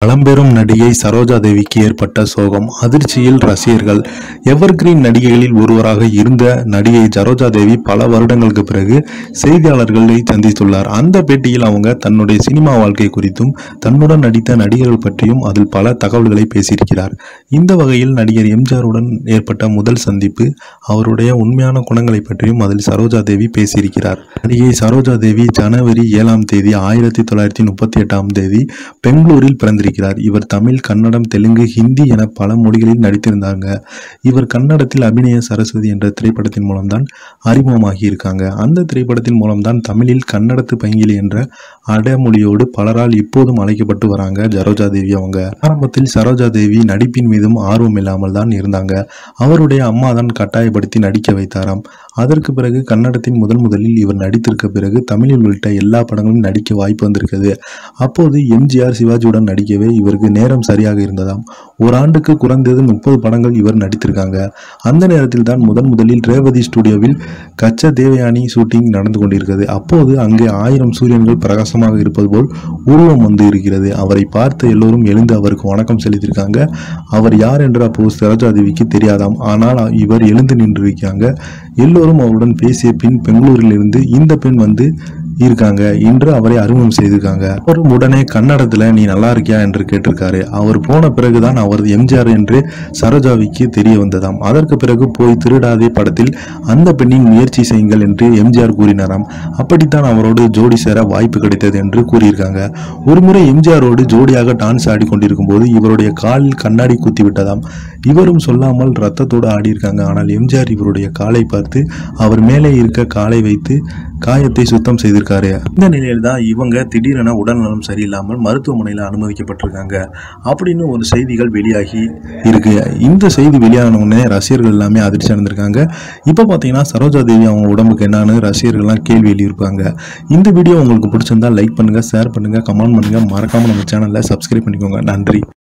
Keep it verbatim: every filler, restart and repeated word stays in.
பழம்பெரும் நடிகை சரோஜா தேவிக்கு ஏற்பட்ட சோகம் அதிர்ச்சியில் ரசிகர்கள். எவர்கிரீன் நடிகைகளில் ஒருவராக இருந்த நடிகை சரோஜா தேவி பல வருடங்களுக்கு பிறகு செய்தியாளர்களை சந்தித்துள்ளார். அந்த பேட்டியில் அவங்க தன்னுடைய சினிமா வாழ்க்கை குறித்தும் தன்னுடன் நடித்த நடிகர்கள் பற்றியும் அதில் பல தகவல்களை பேசியிருக்கிறார். இந்த வகையில் நடிகர் எம்ஜிஆருடன் ஏற்பட்ட முதல் சந்திப்பு, அவருடைய உண்மையான குணங்களை பற்றியும் அதில் சரோஜா தேவி பேசியிருக்கிறார். நடிகை சரோஜா தேவி ஜனவரி ஏழாம் தேதி ஆயிரத்தி தொள்ளாயிரத்தி முப்பத்தி எட்டாம் தேதி பெங்களூரில் பிறந்திருக்கிறார். இவர் தமிழ், கன்னடம், தெலுங்கு, ஹிந்தி என பல மொழிகளில் நடித்திருந்தாங்க. இவர் கன்னடத்தில் அபிநய சரஸ்வதி என்ற திரைப்படத்தின் மூலம்தான் அறிமுகமாகி இருக்காங்க. அந்த திரைப்படத்தின் மூலம்தான் தமிழில் கன்னடத்து பைங்கிலி என்ற அடைமொழியோடு பலரால் இப்போதும் அழைக்கப்பட்டு வராங்க சரோஜா தேவி. அவங்க ஆரம்பத்தில் சரோஜா தேவி நடிப்பின் மீதும் ஆர்வம் இல்லாமல் தான் இருந்தாங்க. அவருடைய அம்மா தான் கட்டாயப்படுத்தி நடிக்க வைத்தாராம். அதற்கு பிறகு கன்னடத்தின் முதன் முதலில் இவர் நடித்திருக்க பிறகு தமிழில் உள்ளிட்ட எல்லா படங்களும் நடிக்க வாய்ப்பு வந்திருக்கிறது. அப்போது எம்ஜிஆர், சிவாஜியுடன் நடிக்கவே இவருக்கு நேரம் சரியாக இருந்ததாம். ஒரு ஆண்டுக்கு குறைந்தது முப்பது படங்கள் இவர் நடித்திருக்காங்க. அந்த நேரத்தில் தான் முதன் முதலில் ரேவதி ஸ்டுடியோவில் கச்ச தேவயானி ஷூட்டிங் நடந்து கொண்டிருக்கிறது. அப்போது அங்கே ஆயிரம் சூரியன்கள் பிரகாசமாக இருப்பது போல் உருவம் வந்து இருக்கிறது. அவரை பார்த்த எல்லோரும் எழுந்து அவருக்கு வணக்கம் செலுத்தியிருக்காங்க. அவர் யார் என்று அப்போது சரோஜா தேவிக்கு தெரியாதாம். ஆனால் இவர் எழுந்து நின்றிருக்காங்க. எல்லோரும் அவருடன் பேசிய பின் பெங்களூரில் இருந்து இந்த பெண் வந்து இருக்காங்க என்று அவரை அறிமுகம் செய்திருக்காங்க. அவரும் உடனே கன்னடத்துல நீ நல்லா இருக்கியா என்று கேட்டிருக்காரு. அவர் போன பிறகுதான் அவர் எம்ஜிஆர் என்று சரோஜாவிக்கு தெரிய வந்ததாம். அதற்கு பிறகு போய் திருடாதே படத்தில் அந்த பெண்ணின் முயற்சி செய்யுங்கள் என்று எம்ஜிஆர் கூறினாராம். அப்படித்தான் அவரோடு ஜோடி சேர வாய்ப்பு கிடைத்தது என்று கூறியிருக்காங்க. ஒருமுறை எம்ஜிஆரோடு ஜோடியாக டான்ஸ் ஆடி கொண்டிருக்கும் போது இவருடைய காலில் கண்ணாடி குத்தி விட்டதாம். இவரும் சொல்லாமல் ரத்தத்தோடு ஆடி இருக்காங்க. ஆனால் எம்ஜிஆர் இவருடைய காலை பார்த்து அவர் மேலே இருக்க காலை வைத்து காயத்தை சுத்தம் செய்திருக்காரு. இந்த நிலையில் தான் இவங்க திடீரென உடல்நலம் சரியில்லாமல் மருத்துவமனையில் அனுமதிக்கப்பட்டிருக்காங்க அப்படின்னு ஒரு செய்திகள் வெளியாகி இருக்கு. இந்த செய்தி வெளியான உடனே ரசிகர்கள் எல்லாமே அதிர்ச்சி அடைந்திருக்காங்க. இப்போ பார்த்தீங்கன்னா சரோஜா தேவி அவங்க உடம்புக்கு என்னன்னு ரசிகர்கள்லாம் கேள்வி எழுப்பியிருப்பாங்க. இந்த வீடியோ உங்களுக்கு பிடிச்சிருந்தா லைக் பண்ணுங்க, ஷேர் பண்ணுங்க, கமெண்ட் பண்ணுங்க, மறக்காம நம்ம சேனலை சப்ஸ்கிரைப் பண்ணிக்கோங்க. நன்றி.